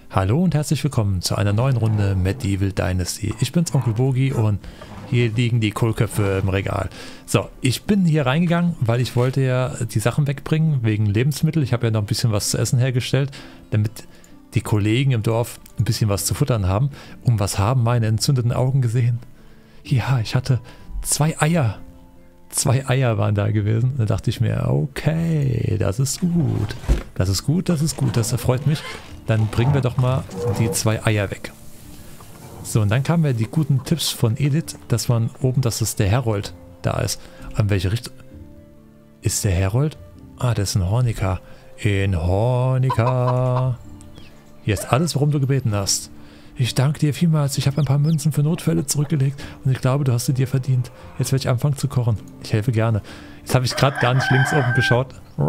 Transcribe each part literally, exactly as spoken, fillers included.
Hallo und herzlich willkommen zu einer neuen Runde Medieval Dynasty. Ich bin's, Onkel Bogi, und hier liegen die Kohlköpfe im Regal. So, ich bin hier reingegangen, weil ich wollte ja die Sachen wegbringen wegen Lebensmittel. Ich habe ja noch ein bisschen was zu essen hergestellt, damit die Kollegen im Dorf ein bisschen was zu futtern haben. Und was haben meine entzündeten Augen gesehen? Ja, ich hatte zwei Eier. Zwei Eier waren da gewesen. Da dachte ich mir, okay, das ist gut. Das ist gut, das ist gut, das erfreut mich. Dann bringen wir doch mal die zwei Eier weg. So, und dann kamen wir die guten Tipps von Edith, dass man oben, dass es der Herold da ist. An welche Richtung? Ist der Herold? Ah, das ist ein Horniker. In Horniker. Hier ist alles, worum du gebeten hast. Ich danke dir vielmals. Ich habe ein paar Münzen für Notfälle zurückgelegt und ich glaube, du hast sie dir verdient. Jetzt werde ich anfangen zu kochen. Ich helfe gerne. Jetzt habe ich gerade gar nicht links oben geschaut,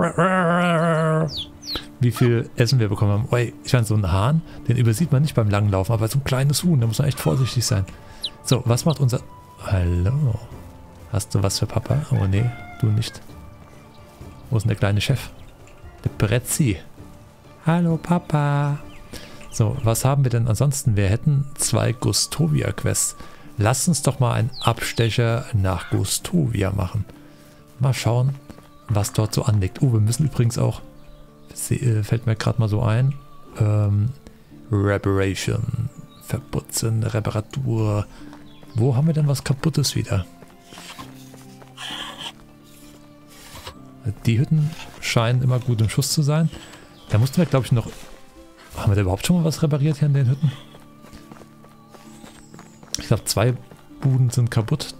wie viel Essen wir bekommen haben. Oi, ich meine, so einen Hahn, den übersieht man nicht beim Langlaufen, aber so ein kleines Huhn, da muss man echt vorsichtig sein. So, was macht unser... Hallo. Hast du was für Papa? Oh nee, du nicht. Wo ist denn der kleine Chef? Der Brezzi. Hallo Papa. So, was haben wir denn ansonsten? Wir hätten zwei Gustovia-Quests. Lass uns doch mal einen Abstecher nach Gustovia machen. Mal schauen, was dort so anliegt. Oh, wir müssen übrigens auch, fällt mir gerade mal so ein, ähm, Reparation, verputzen, Reparatur. Wo haben wir denn was Kaputtes wieder? Die Hütten scheinen immer gut im Schuss zu sein. Da mussten wir, glaube ich, noch... Haben wir da überhaupt schon mal was repariert hier in den Hütten? Ich glaube, zwei Buden sind kaputt.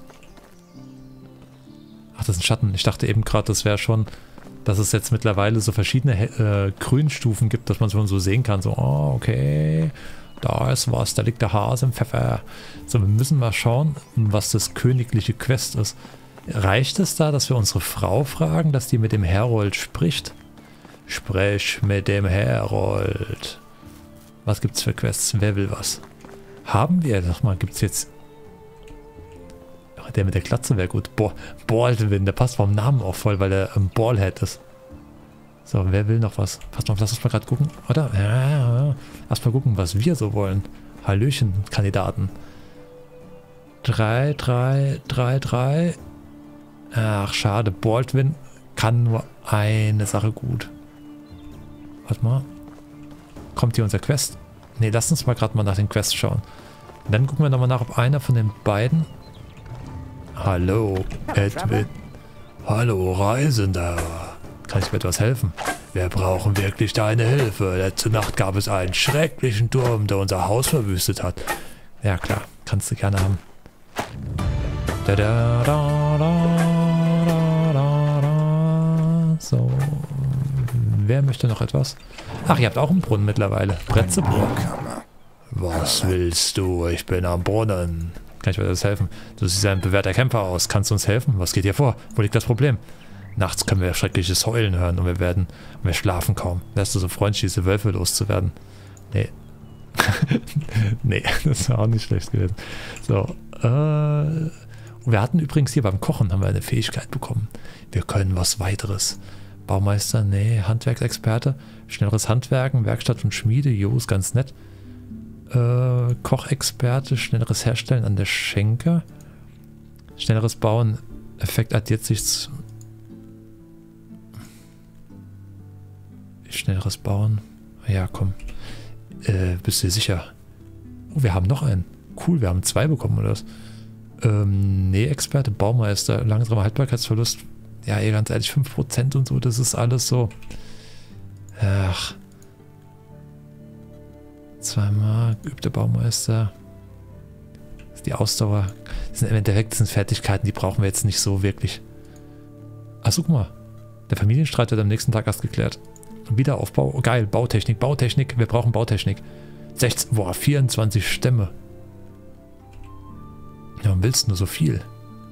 Ach, das ist ein Schatten. Ich dachte eben gerade, das wäre schon, dass es jetzt mittlerweile so verschiedene äh, Grünstufen gibt, dass man schon so sehen kann. So, oh, okay, da ist was, da liegt der Hase im Pfeffer. So, wir müssen mal schauen, was das königliche Quest ist. Reicht es da, dass wir unsere Frau fragen, dass die mit dem Herold spricht? Sprech mit dem Herold. Was gibt's für Quests? Wer will was? Haben wir? Sag mal, gibt's jetzt... Der mit der Glatze wäre gut. Bo Baldwin, der passt vom Namen auch voll, weil er ein Ballhead ist. So, wer will noch was? Pass mal, lass uns mal gerade gucken. Oder? Ja, ja, ja. Erst mal gucken, was wir so wollen. Hallöchen, Kandidaten. drei, drei, drei, drei. Ach, schade. Baldwin kann nur eine Sache gut. Warte mal. Kommt hier unser Quest? Ne, lass uns mal gerade mal nach den Quests schauen. Und dann gucken wir nochmal nach, ob einer von den beiden... Hallo, Edwin. Hallo, Reisender. Kann ich mir etwas helfen? Wir brauchen wirklich deine Hilfe. Letzte Nacht gab es einen schrecklichen Turm, der unser Haus verwüstet hat. Ja klar, kannst du gerne haben. Da, da, da, da, da, da, da. So. Wer möchte noch etwas? Ach, ihr habt auch einen Brunnen mittlerweile. Bretzeburg. Was willst du? Ich bin am Brunnen. Kann ich mir das helfen? Du siehst ein bewährter Kämpfer aus. Kannst du uns helfen? Was geht dir vor? Wo liegt das Problem? Nachts können wir schreckliches Heulen hören und wir werden, und wir schlafen kaum. Wärst du so freundlich, diese Wölfe loszuwerden? Nee. Nee, das war auch nicht schlecht gewesen. So, äh... wir hatten übrigens hier beim Kochen, haben wir eine Fähigkeit bekommen. Wir können was weiteres. Baumeister, nee, Handwerksexperte, schnelleres Handwerken, Werkstatt und Schmiede, jo, ist ganz nett. Äh, Kochexperte, schnelleres Herstellen an der Schenke. Schnelleres Bauen, Effekt addiert sich zu... Schnelleres Bauen, ja komm. Äh, bist du dir sicher? Oh, wir haben noch einen. Cool, wir haben zwei bekommen, oder was? Ähm, nee, Experte, Baumeister, langsamer Haltbarkeitsverlust. Ja, ey, ganz ehrlich, fünf Prozent und so, das ist alles so. Ach. Zweimal geübte Baumeister. Das ist die Ausdauer. Das sind im Endeffekt das sind Fertigkeiten, die brauchen wir jetzt nicht so wirklich. Ach, guck mal. Der Familienstreit wird am nächsten Tag erst geklärt. Wiederaufbau. Oh, geil, Bautechnik, Bautechnik. Wir brauchen Bautechnik. sechzehn, boah, vierundzwanzig Stämme. Ja, warum willst du nur so viel?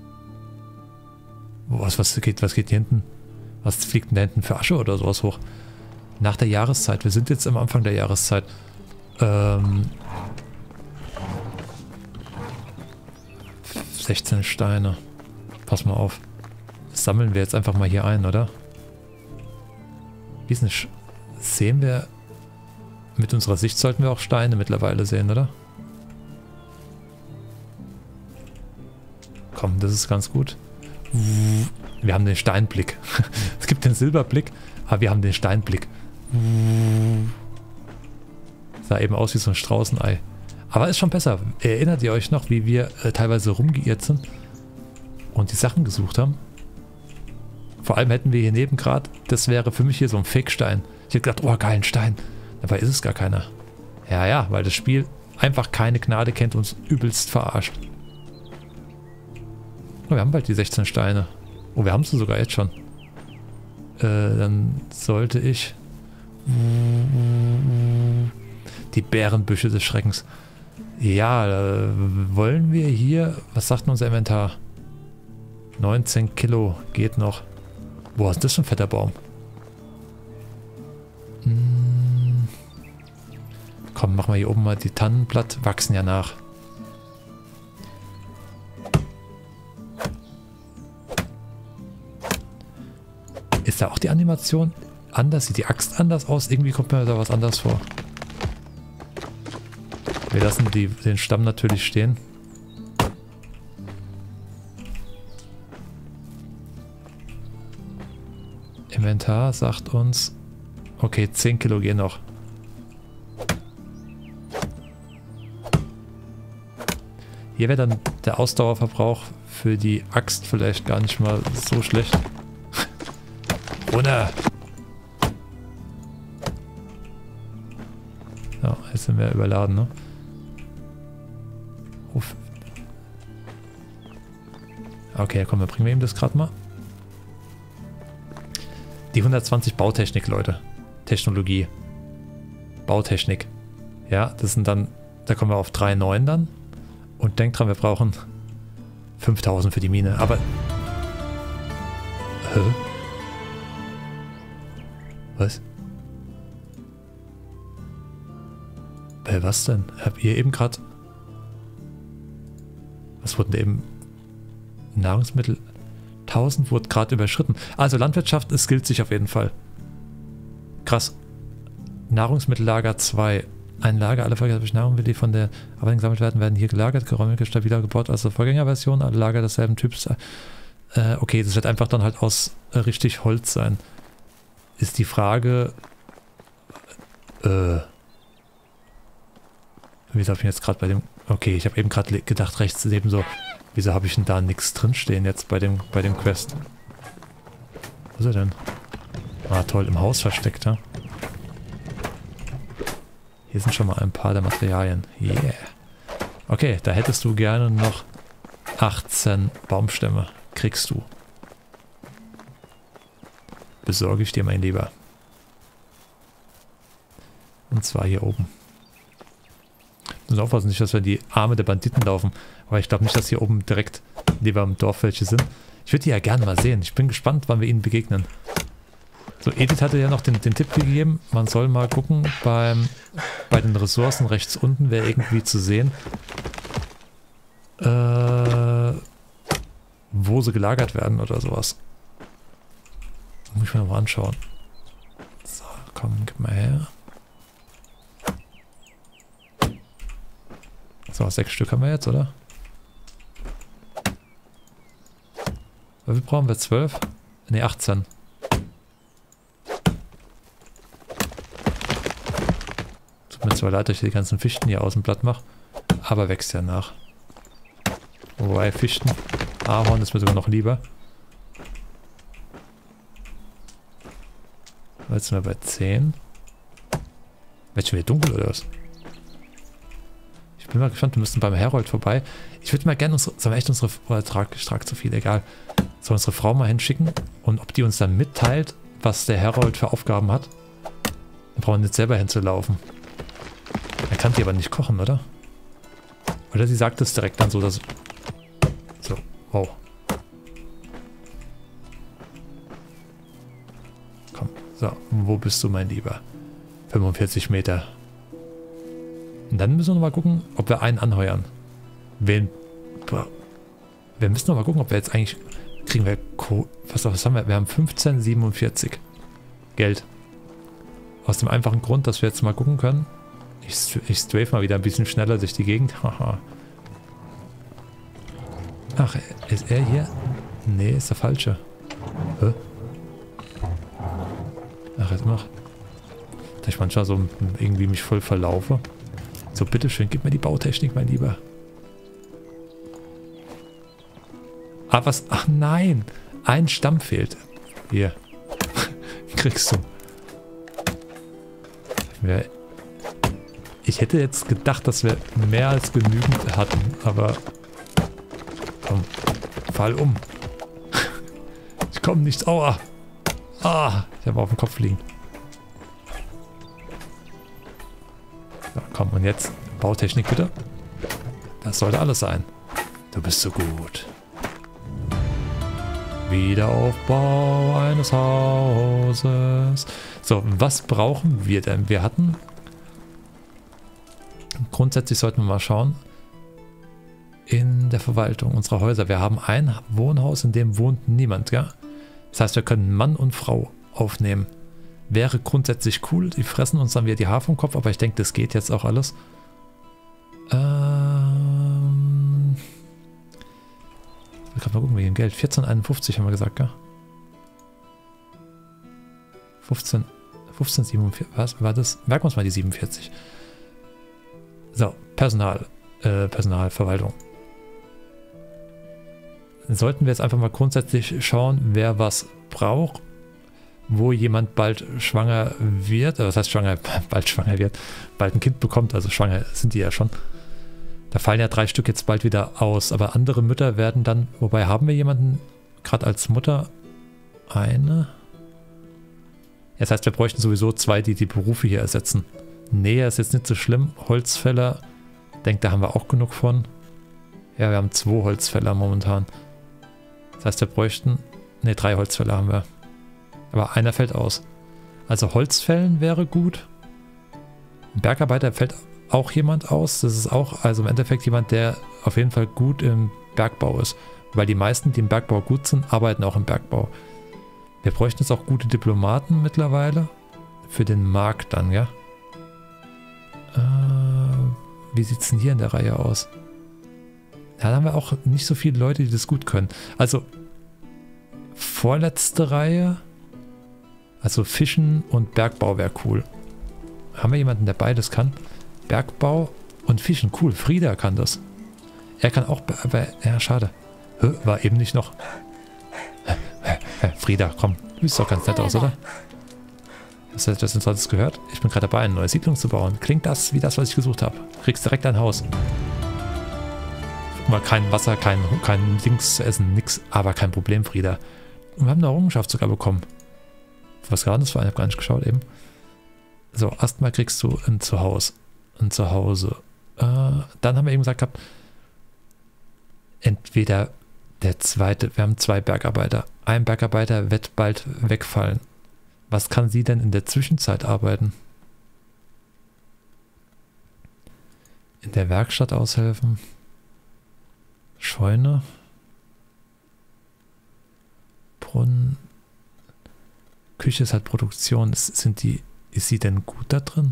Was, was, geht, was geht hier hinten? Was fliegt denn da hinten für Asche oder sowas hoch? Nach der Jahreszeit. Wir sind jetzt am Anfang der Jahreszeit. Ähm, sechzehn Steine. Pass mal auf. Das sammeln wir jetzt einfach mal hier ein, oder? Wie ist denn... Sehen wir... Mit unserer Sicht sollten wir auch Steine mittlerweile sehen, oder? Komm, das ist ganz gut. Wir haben den Steinblick. Es gibt den Silberblick, aber wir haben den Steinblick. Sah eben aus wie so ein Straußenei. Aber ist schon besser. Erinnert ihr euch noch, wie wir äh, teilweise rumgeirrt sind und die Sachen gesucht haben? Vor allem hätten wir hier neben gerade, das wäre für mich hier so ein Fake-Stein. Ich hätte gedacht, oh geil, ein Stein. Dabei ist es gar keiner. Ja, ja, weil das Spiel einfach keine Gnade kennt und uns übelst verarscht. Oh, wir haben bald die sechzehn Steine. Oh, wir haben sie sogar jetzt schon. Äh, dann sollte ich... Die Bärenbüsche des Schreckens. Ja, äh, wollen wir hier... Was sagt denn unser Inventar? neunzehn Kilo geht noch. Boah, ist das für ein fetter Baum? Hm. Komm, machen wir hier oben mal die Tannen platt. Wachsen ja nach. Ist da auch die Animation anders? Sieht die Axt anders aus? Irgendwie kommt mir da was anderes vor. Wir lassen die, den Stamm natürlich stehen. Inventar sagt uns, okay, zehn Kilo gehen noch. Hier wäre dann der Ausdauerverbrauch für die Axt vielleicht gar nicht mal so schlecht. Runter! Ja, jetzt sind wir überladen, ne? Uff. Okay, komm, wir bringen wir ihm das gerade mal. Die hundertzwanzig Bautechnik, Leute. Technologie. Bautechnik. Ja, das sind dann, da kommen wir auf drei Komma neun dann. Und denkt dran, wir brauchen fünftausend für die Mine. Aber... Hä? Was? Äh, was denn? Habt ihr eben gerade... Was wurden eben... Nahrungsmittel... tausend wurde gerade überschritten. Also Landwirtschaft, es gilt sich auf jeden Fall. Krass. Nahrungsmittellager zwei. Ein Lager aller vorgegebenen Nahrungsmittel, die von der Arbeit gesammelt werden, werden hier gelagert, geräumig, stabiler gebaut als die Vorgängerversion. Alle Lager desselben Typs. Äh, okay, das wird einfach dann halt aus äh, richtig Holz sein. Ist die Frage... Äh... Wieso habe ich jetzt gerade bei dem... Okay, ich habe eben gerade gedacht, rechts neben so... Wieso habe ich denn da nichts drinstehen jetzt bei dem, bei dem Quest? Wo ist er denn? Ah, toll, im Haus versteckt, ja? Hier sind schon mal ein paar der Materialien. Yeah. Okay, da hättest du gerne noch achtzehn Baumstämme. Kriegst du. Besorge ich dir, mein Lieber. Und zwar hier oben. Wir müssen aufpassen, nicht, dass wir in die Arme der Banditen laufen. Aber ich glaube nicht, dass hier oben direkt neben dem Dorf welche sind. Ich würde die ja gerne mal sehen. Ich bin gespannt, wann wir ihnen begegnen. So, Edith hatte ja noch den, den Tipp gegeben, man soll mal gucken, beim, bei den Ressourcen rechts unten wäre irgendwie zu sehen, äh, wo sie gelagert werden oder sowas. Muss ich mir mal anschauen. So, komm, gib mal her. So, sechs Stück haben wir jetzt, oder? Wie viel brauchen wir? zwölf? Ne, achtzehn. Tut mir zwar leid, dass ich die ganzen Fichten hier außen platt mache, aber wächst ja nach. Wobei Fichten, Ahorn ist mir sogar noch lieber. Jetzt sind wir bei zehn. Wird schon wieder dunkel oder was? Ich bin mal gespannt, wir müssen beim Herold vorbei. Ich würde mal gerne unsere, sollen wir echt unsere, oder trag, ich trage zu viel, egal. Sollen wir unsere Frau mal hinschicken und ob die uns dann mitteilt, was der Herold für Aufgaben hat. Dann brauchen wir nicht selber hinzulaufen. Er kann die aber nicht kochen, oder? Oder sie sagt es direkt dann so, dass... So, wow. Komm, so, wo bist du, mein Lieber? fünfundvierzig Meter. Und dann müssen wir noch mal gucken, ob wir einen anheuern. Wen... Wir müssen noch mal gucken, ob wir jetzt eigentlich... Kriegen wir... Co was, was haben wir? Wir haben fünfzehn, siebenundvierzig. Geld. Aus dem einfachen Grund, dass wir jetzt mal gucken können. Ich, ich strafe mal wieder ein bisschen schneller durch die Gegend. Haha. Ach, ist er hier? Nee, ist der falsche. Hä? Ach, jetzt mach. Dass ich manchmal so irgendwie mich voll verlaufe. So, bitteschön, gib mir die Bautechnik, mein Lieber. Ah, was? Ach nein! Ein Stamm fehlt. Hier. Kriegst du. Ich hätte jetzt gedacht, dass wir mehr als genügend hatten, aber... Komm, fall um. Ich komme nicht. Aua. Ah, ich habe auf dem Kopf liegen. So, komm, und jetzt Bautechnik bitte. Das sollte alles sein. Du bist so gut. Wiederaufbau eines Hauses. So, was brauchen wir denn? Wir hatten... Grundsätzlich sollten wir mal schauen. In der Verwaltung unserer Häuser. Wir haben ein Wohnhaus, in dem wohnt niemand, ja? Das heißt, wir können Mann und Frau aufnehmen. Wäre grundsätzlich cool. Die fressen uns dann wieder die Haare vom Kopf, aber ich denke, das geht jetzt auch alles. Ähm... Ich will gerade mal gucken, wegen dem Geld. vierzehn einundfünfzig haben wir gesagt, gell? fünfzehn, fünfzehn siebenundvierzig. Was war das? Merken wir uns mal die siebenundvierzig. So, Personal. Äh, Personalverwaltung. Sollten wir jetzt einfach mal grundsätzlich schauen, wer was braucht, wo jemand bald schwanger wird, äh, was heißt schwanger, bald schwanger wird, bald ein Kind bekommt, also schwanger sind die ja schon. Da fallen ja drei Stück jetzt bald wieder aus, aber andere Mütter werden dann, wobei haben wir jemanden, gerade als Mutter, eine? Das heißt, wir bräuchten sowieso zwei, die die Berufe hier ersetzen. Näher ist jetzt nicht so schlimm, Holzfäller, denke, da haben wir auch genug von. Ja, wir haben zwei Holzfäller momentan. Das heißt, wir bräuchten, ne, drei Holzfäller haben wir. Aber einer fällt aus. Also Holzfällen wäre gut. Ein Bergarbeiter fällt auch jemand aus. Das ist auch, also im Endeffekt jemand, der auf jeden Fall gut im Bergbau ist. Weil die meisten, die im Bergbau gut sind, arbeiten auch im Bergbau. Wir bräuchten jetzt auch gute Diplomaten mittlerweile. Für den Markt dann, ja. Äh, wie sieht es denn hier in der Reihe aus? Da haben wir auch nicht so viele Leute, die das gut können. Also, vorletzte Reihe. Also Fischen und Bergbau wäre cool. Haben wir jemanden, der beides kann? Bergbau und Fischen, cool. Frieda kann das. Er kann auch, aber, ja, schade. Hö, war eben nicht noch. Frieda, komm. Du siehst doch ganz nett aus, oder? Hast du etwas Interessantes gehört? Ich bin gerade dabei, eine neue Siedlung zu bauen. Klingt das wie das, was ich gesucht habe? Kriegst direkt ein Haus. Mal kein Wasser, kein, kein Dings zu essen, nix. Aber kein Problem, Frieda. Und wir haben eine Errungenschaft sogar bekommen. Was gerade das war, ich habe gar nicht geschaut eben. So, erstmal kriegst du ein Zuhause. Ein Zuhause. Äh, dann haben wir eben gesagt gehabt, entweder der zweite, wir haben zwei Bergarbeiter. Ein Bergarbeiter wird bald wegfallen. Was kann sie denn in der Zwischenzeit arbeiten? In der Werkstatt aushelfen? Scheune? Brunnen? Küche ist halt Produktion. Sind die, ist sie denn gut da drin?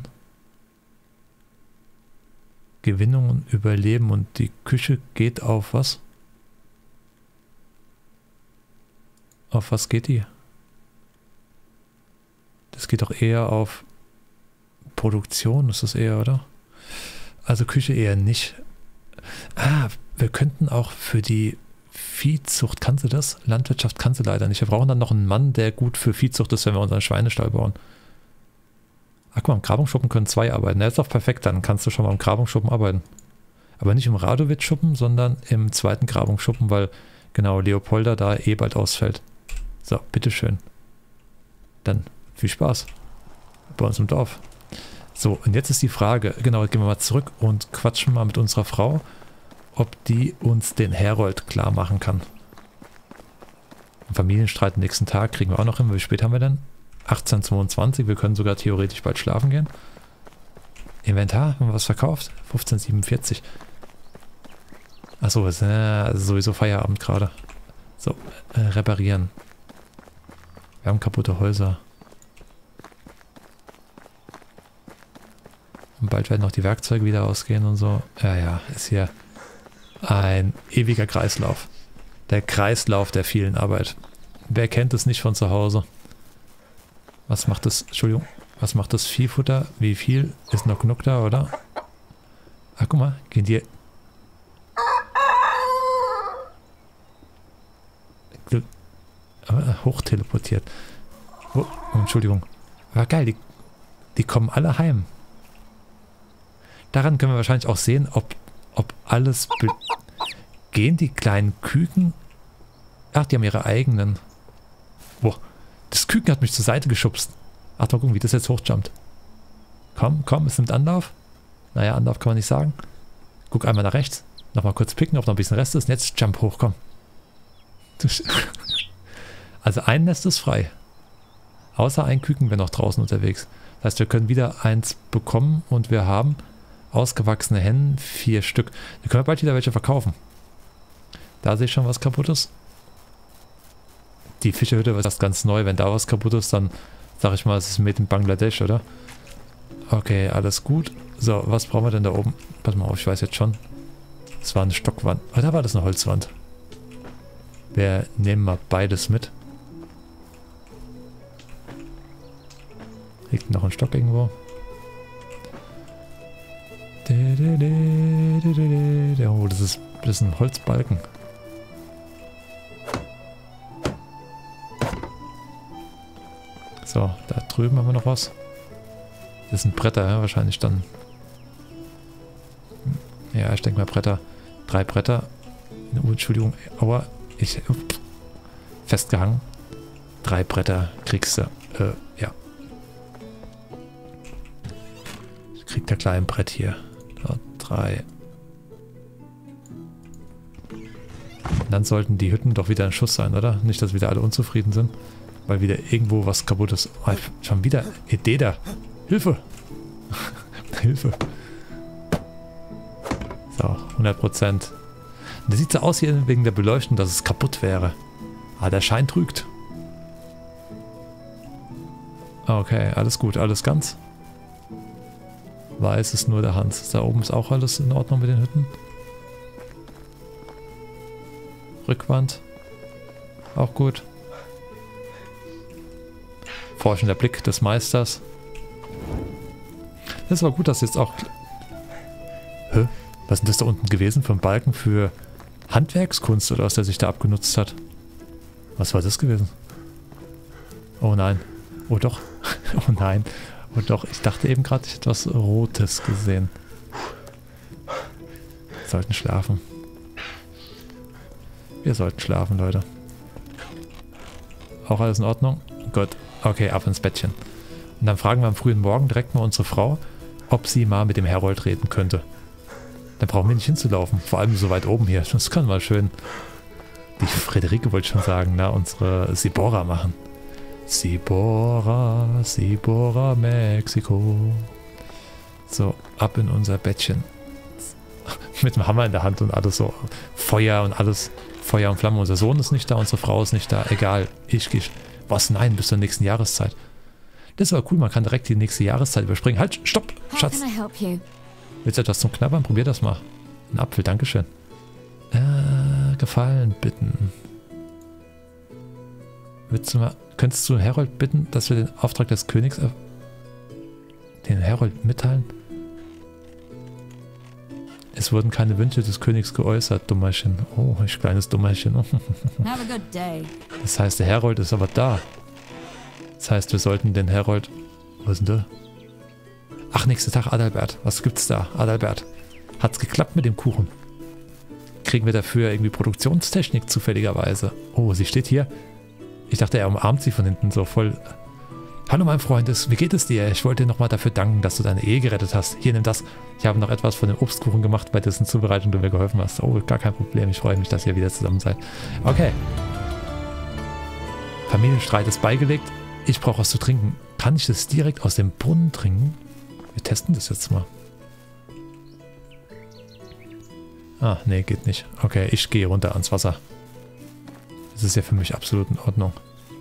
Gewinnung und Überleben und die Küche geht auf was? Auf was geht die? Das geht doch eher auf Produktion, ist das eher, oder? Also Küche eher nicht. Ah, wir könnten auch für die Viehzucht, kannst du das? Landwirtschaft kannst du leider nicht. Wir brauchen dann noch einen Mann, der gut für Viehzucht ist, wenn wir unseren Schweinestall bauen. Ach guck mal, im Grabungsschuppen können zwei arbeiten. Das ist doch perfekt, dann kannst du schon mal im Grabungsschuppen arbeiten. Aber nicht im Radowitz-Schuppen, sondern im zweiten Grabungsschuppen, weil genau Leopolda da eh bald ausfällt. So, bitteschön. Dann viel Spaß bei uns im Dorf. So, und jetzt ist die Frage, genau, gehen wir mal zurück und quatschen mal mit unserer Frau, ob die uns den Herold klar machen kann. Ein Familienstreit am nächsten Tag kriegen wir auch noch hin. Wie spät haben wir denn? achtzehn Uhr zweiundzwanzig, wir können sogar theoretisch bald schlafen gehen. Inventar, haben wir was verkauft? fünfzehn Uhr siebenundvierzig. Achso, ist äh, also sowieso Feierabend gerade. So, äh, reparieren. Wir haben kaputte Häuser. Und bald werden auch die Werkzeuge wieder ausgehen und so. Ja, ja, ist hier ein ewiger Kreislauf. Der Kreislauf der vielen Arbeit. Wer kennt es nicht von zu Hause? Was macht das, Entschuldigung, was macht das Viehfutter? Wie viel? Ist noch genug da, oder? Ach, guck mal, gehen die... Hochteleportiert. Oh, oh, Entschuldigung. War geil, die, die kommen alle heim. Daran können wir wahrscheinlich auch sehen, ob, ob alles... Gehen die kleinen Küken... Ach, die haben ihre eigenen. Boah, das Küken hat mich zur Seite geschubst. Ach, mal gucken, wie das jetzt hochjumpt. Komm, komm, es nimmt Anlauf. Naja, Anlauf kann man nicht sagen. Guck einmal nach rechts. Nochmal kurz picken, ob noch ein bisschen Rest ist. Und jetzt jump hoch, komm. Also ein Nest ist frei. Außer ein Küken wäre noch draußen unterwegs. Das heißt, wir können wieder eins bekommen und wir haben ausgewachsene Hennen, vier Stück. Wir können bald wieder welche verkaufen. Da sehe ich schon was Kaputtes. Die Fischerhütte ist das ganz neu. Wenn da was kaputt ist, dann sage ich mal, es ist made in Bangladesch, oder? Okay, alles gut. So, was brauchen wir denn da oben? Pass mal auf, ich weiß jetzt schon. Das war eine Stockwand. Oh, da war das eine Holzwand. Wir nehmen mal beides mit. Liegt noch ein Stock irgendwo? Oh, das ist, das ist ein Holzbalken. So, da drüben haben wir noch was. Das sind Bretter, ja, wahrscheinlich dann. Ja, ich denke mal Bretter. Drei Bretter. Oh, Entschuldigung, aua. Ich... Festgehangen. Drei Bretter kriegst du. Äh, ja. Ich krieg da gleich ein Brett hier. So, drei. Und dann sollten die Hütten doch wieder ein Schuss sein, oder? Nicht, dass wieder alle unzufrieden sind. Weil wieder irgendwo was kaputt ist. Oh, schon wieder Idee da. Hilfe! Hilfe! So, hundert Prozent. Das sieht so aus hier wegen der Beleuchtung, dass es kaputt wäre. Ah, der Schein trügt. Okay, alles gut, alles ganz. Weiß ist nur der Hans. Da oben ist auch alles in Ordnung mit den Hütten. Rückwand. Auch gut. Forschender Blick des Meisters. Das war gut, dass jetzt auch... Hä? Was ist denn das da unten gewesen für ein Balken für Handwerkskunst oder was der sich da abgenutzt hat? Was war das gewesen? Oh nein. Oh doch. Oh nein. Oh doch. Ich dachte eben gerade, ich hätte was Rotes gesehen. Wir sollten schlafen. Wir sollten schlafen, Leute. Auch alles in Ordnung? Gut. Okay, ab ins Bettchen. Und dann fragen wir am frühen Morgen direkt mal unsere Frau, ob sie mal mit dem Herold reden könnte. Dann brauchen wir nicht hinzulaufen. Vor allem so weit oben hier. Das kann mal schön... Die Friederike wollte ich schon sagen, na, unsere Sibora machen. Sibora, Sibora, Mexiko. So, ab in unser Bettchen. Mit dem Hammer in der Hand und alles so. Feuer und alles. Feuer und Flamme. Unser Sohn ist nicht da, unsere Frau ist nicht da. Egal, ich gehe... Was? Nein, bis zur nächsten Jahreszeit. Das war cool, man kann direkt die nächste Jahreszeit überspringen. Halt, stopp, Schatz. Willst du etwas zum Knabbern? Probier das mal. Ein Apfel, dankeschön. Äh, Gefallen bitten. Willst du mal, könntest du Herold bitten, dass wir den Auftrag des Königs, äh, den Herold mitteilen? Es wurden keine Wünsche des Königs geäußert, Dummerchen. Oh, ich kleines Dummerchen. Das heißt, der Herold ist aber da. Das heißt, wir sollten den Herold... Wo ist denn der? Ach, nächster Tag Adalbert. Was gibt's da? Adalbert. Hat's geklappt mit dem Kuchen? Kriegen wir dafür irgendwie Produktionstechnik zufälligerweise? Oh, sie steht hier. Ich dachte, er umarmt sie von hinten so voll... Hallo mein Freund, wie geht es dir? Ich wollte dir nochmal dafür danken, dass du deine Ehe gerettet hast. Hier, nimm das. Ich habe noch etwas von dem Obstkuchen gemacht, bei dessen Zubereitung du mir geholfen hast. Oh, gar kein Problem. Ich freue mich, dass ihr wieder zusammen seid. Okay. Familienstreit ist beigelegt. Ich brauche was zu trinken. Kann ich das direkt aus dem Brunnen trinken? Wir testen das jetzt mal. Ah, nee, geht nicht. Okay, ich gehe runter ans Wasser. Das ist ja für mich absolut in Ordnung.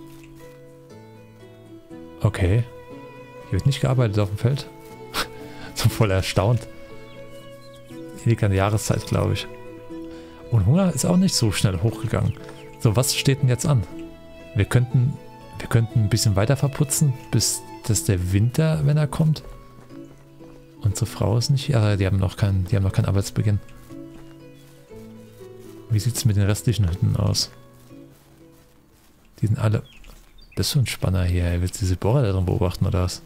Okay. Hier wird nicht gearbeitet auf dem Feld. So voll erstaunt. Liegt an der Jahreszeit, glaube ich. Und Hunger ist auch nicht so schnell hochgegangen. So, was steht denn jetzt an? Wir könnten, wir könnten ein bisschen weiter verputzen, bis das der Winter, wenn er kommt. Unsere Frau ist nicht hier. Ah, die haben noch keinen, die haben noch keinen Arbeitsbeginn. Wie sieht es mit den restlichen Hütten aus? Die sind alle... Das ist so ein Spanner hier. Willst du diese Bohrer da drin beobachten oder was?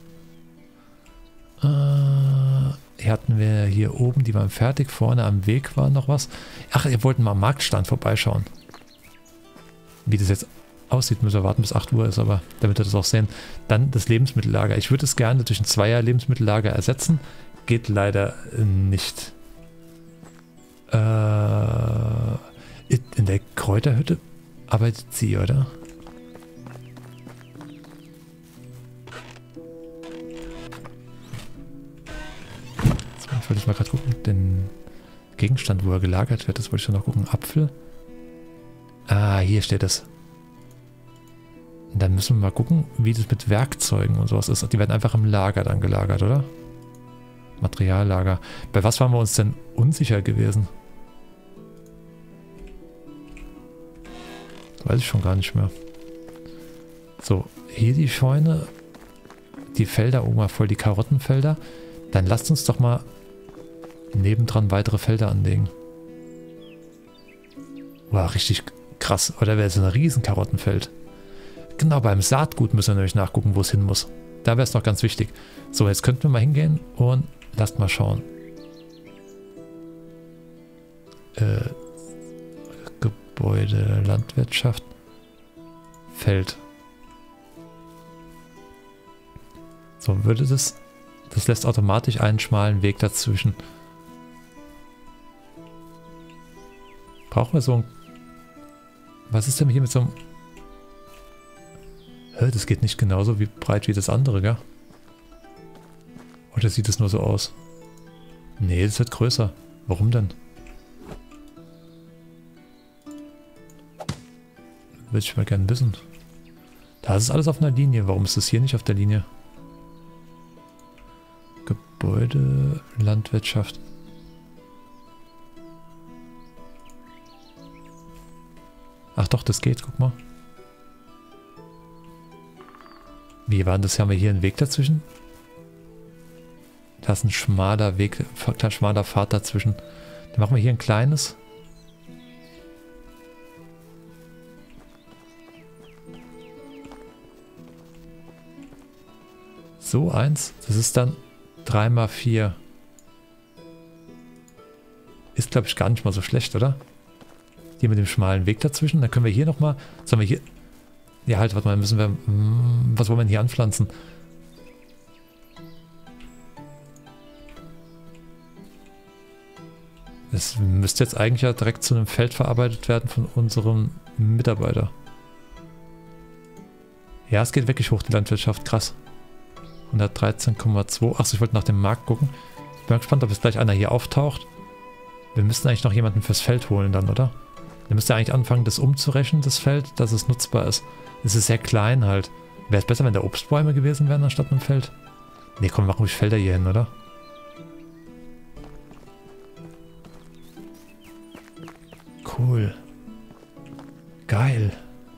Äh, hier hatten wir hier oben, die waren fertig. Vorne am Weg war noch was. Ach, ihr wollten mal am Marktstand vorbeischauen. Wie das jetzt aussieht, müssen wir warten bis acht Uhr ist, aber damit wir das auch sehen. Dann das Lebensmittellager. Ich würde es gerne durch ein Zweier-Lebensmittellager ersetzen. Geht leider nicht. Äh, in der Kräuterhütte arbeitet sie, oder? Jetzt wollte ich mal gerade gucken, den Gegenstand, wo er gelagert wird, das wollte ich schon noch gucken. Apfel. Ah, hier steht es. Dann müssen wir mal gucken, wie das mit Werkzeugen und sowas ist. Die werden einfach im Lager dann gelagert, oder? Materiallager. Bei was waren wir uns denn unsicher gewesen? Weiß ich schon gar nicht mehr. So, hier die Scheune. Die Felder, oben mal voll die Karottenfelder. Dann lasst uns doch mal nebendran weitere Felder anlegen. Wow, richtig krass. Oder wäre es ein riesen Karottenfeld? Genau, beim Saatgut müssen wir nämlich nachgucken, wo es hin muss. Da wäre es doch ganz wichtig. So, jetzt könnten wir mal hingehen und lasst mal schauen. Äh, Gebäude, Landwirtschaft, Feld. So, würde das... Das lässt automatisch einen schmalen Weg dazwischen. Brauchen wir so ein... Was ist denn hier mit so einem... Hä, das geht nicht genauso wie breit wie das andere, gell? Oder sieht es nur so aus? Nee, das wird größer. Warum denn? Würde ich mal gerne wissen. Da ist alles auf einer Linie. Warum ist das hier nicht auf der Linie? Gebäude, Landwirtschaft. Ach doch, das geht, guck mal. Wie war denn das? Haben wir hier einen Weg dazwischen? Da ist ein schmaler Weg, ein schmaler Pfad dazwischen. Dann machen wir hier ein kleines. So eins. Das ist dann drei mal vier. Ist, glaube ich, gar nicht mal so schlecht, oder? Hier mit dem schmalen Weg dazwischen. Dann können wir hier nochmal... Sollen wir hier... Ja, halt, warte mal, müssen wir... Hm, was wollen wir denn hier anpflanzen? Das müsste jetzt eigentlich ja direkt zu einem Feld verarbeitet werden von unserem Mitarbeiter. Ja, es geht wirklich hoch, die Landwirtschaft. Krass. hundertdreizehn Komma zwei. Achso, ich wollte nach dem Markt gucken. Ich bin gespannt, ob jetzt gleich einer hier auftaucht. Wir müssten eigentlich noch jemanden fürs Feld holen dann, oder? Dann müsste eigentlich anfangen, das umzurechnen, das Feld, dass es nutzbar ist. Es ist sehr klein halt. Wäre es besser, wenn da Obstbäume gewesen wären, anstatt einem Feld? Ne, komm, machen wir Felder hier hin, oder? Cool. Geil.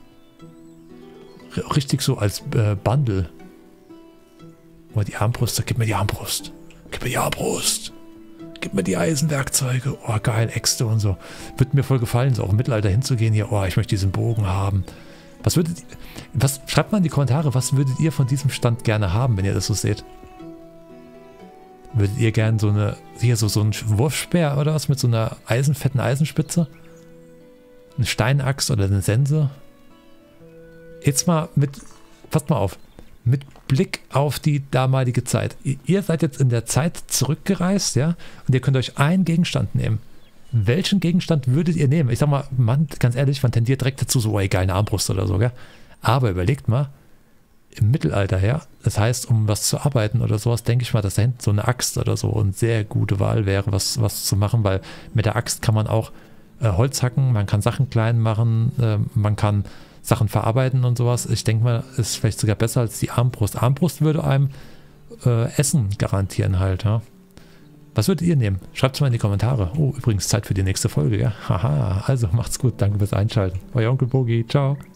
R- richtig so als äh, Bundle. Oh, die Armbrust, gib mir die Armbrust. Gib mir die Armbrust. Gib mir die Eisenwerkzeuge. Oh, geil, Äxte und so. Würde mir voll gefallen, so auch im Mittelalter hinzugehen hier. Oh, ich möchte diesen Bogen haben. Was würdet ihr, was, schreibt mal in die Kommentare, was würdet ihr von diesem Stand gerne haben, wenn ihr das so seht? Würdet ihr gerne so eine, hier so, so ein Wurfspeer oder was mit so einer eisenfetten Eisenspitze? Eine Steinaxt oder eine Sense? Jetzt mal mit, passt mal auf, mit Blick auf die damalige Zeit. Ihr seid jetzt in der Zeit zurückgereist, ja, und ihr könnt euch einen Gegenstand nehmen. Welchen Gegenstand würdet ihr nehmen? Ich sag mal, man, ganz ehrlich, man tendiert direkt dazu, so, oh, egal, eine Armbrust oder so, gell? Aber überlegt mal, im Mittelalter, ja, das heißt, um was zu arbeiten oder sowas, denke ich mal, dass da hinten so eine Axt oder so eine sehr gute Wahl wäre, was, was zu machen, weil mit der Axt kann man auch äh, Holz hacken, man kann Sachen klein machen, äh, man kann Sachen verarbeiten und sowas. Ich denke mal, ist vielleicht sogar besser als die Armbrust. Armbrust würde einem äh, Essen garantieren halt, ja. Was würdet ihr nehmen? Schreibt es mal in die Kommentare. Oh, übrigens Zeit für die nächste Folge, ja? Haha, also macht's gut. Danke fürs Einschalten. Euer Onkel Bogi. Ciao.